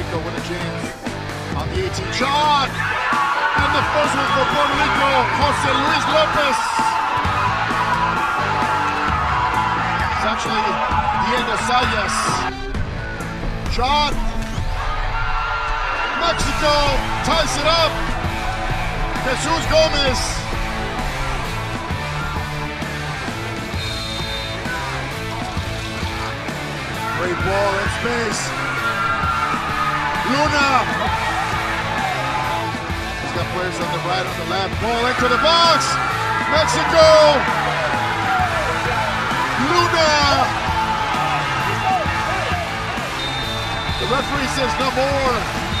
Rico with a chance on the 18 shot. And the first one for Puerto Rico, Jose Luis Lopez. It's actually Diego Sayas. Shot. Mexico ties it up. Jesus Gomez. Great ball in space. Luna. He's got players on the right, on the left. Ball into the box. Mexico. Luna. The referee says no more.